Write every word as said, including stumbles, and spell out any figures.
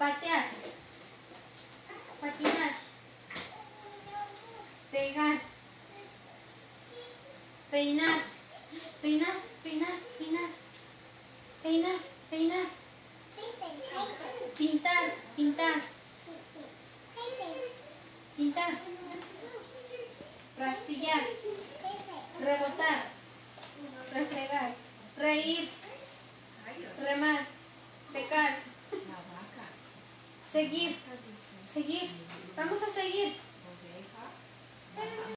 patear, patinar, pegar, peinar, peinar, peinar, peinar, peinar, peinar, pintar, pintar, pintar, rastillar, rebotar, refregar, reír, remar, secar, seguir, seguir, vamos a seguir.